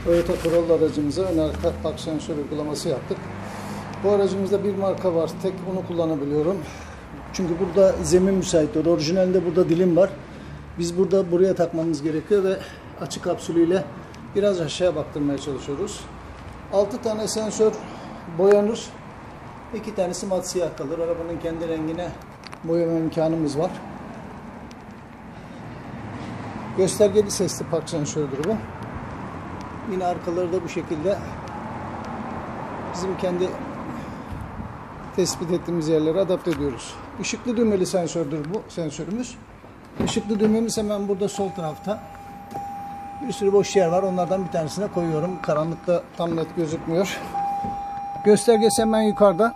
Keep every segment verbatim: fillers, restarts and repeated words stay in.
Toyota Corolla aracımıza ön arka park sensör uygulaması yaptık. Bu aracımızda bir marka var. Tek onu kullanabiliyorum. Çünkü burada zemin müsait. Orijinalinde burada dilim var. Biz burada buraya takmamız gerekiyor ve açı kapsülüyle biraz aşağıya baktırmaya çalışıyoruz. altı tane sensör boyanır. iki tanesi mat siyah kalır. Arabanın kendi rengine boyama imkanımız var. Göstergeli sesli park sensörüdür bu. Yine arkaları da bu şekilde bizim kendi tespit ettiğimiz yerlere adapte ediyoruz. Işıklı düğmeli sensördür bu sensörümüz. Işıklı düğmemiz hemen burada sol tarafta. Bir sürü boş yer var. Onlardan bir tanesine koyuyorum. Karanlıkta tam net gözükmüyor. Göstergesi hemen yukarıda.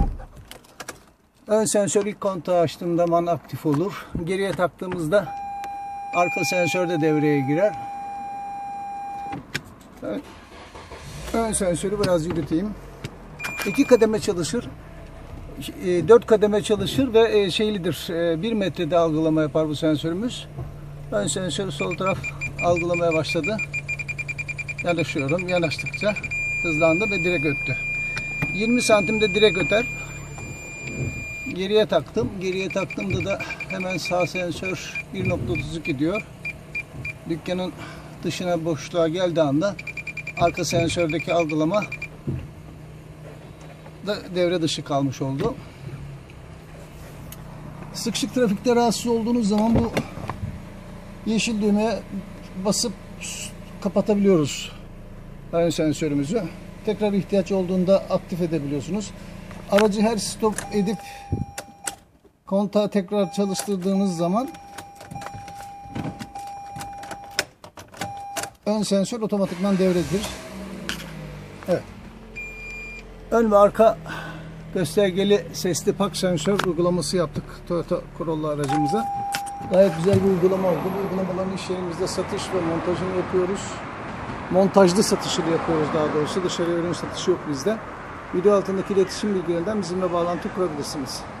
Ön sensör ilk kontağı açtığım zaman aktif olur. Geriye taktığımızda arka sensör de devreye girer. Ön, ön sensörü biraz yürüteyim. İki kademe çalışır. Dört kademe çalışır ve şeylidir. Bir metrede algılama yapar bu sensörümüz. Ön sensörü sol taraf algılamaya başladı. Yanaşıyorum. Yanaştıkça hızlandı ve direkt öttü. yirmi santimde direkt öter. Geriye taktım. Geriye taktığımda da hemen sağ sensör bir nokta otuz iki diyor. Dükkanın dışına boşluğa geldiği anda arka sensördeki algılama da devre dışı kalmış oldu. Sıkışık trafikte rahatsız olduğunuz zaman bu yeşil düğmeye basıp kapatabiliyoruz ön sensörümüzü. Tekrar ihtiyaç olduğunda aktif edebiliyorsunuz. Aracı her stop edip kontağı tekrar çalıştırdığınız zaman ön sensör otomatikman devredir. Evet. Ön ve arka göstergeli sesli park sensör uygulaması yaptık Toyota Corolla aracımıza. Gayet güzel bir uygulama oldu. Bu uygulamaların iş yerimizde satış ve montajını yapıyoruz. Montajlı satışını yapıyoruz daha doğrusu. Dışarıya ürün satışı yok bizde. Video altındaki iletişim bilgilerinden bizimle bağlantı kurabilirsiniz.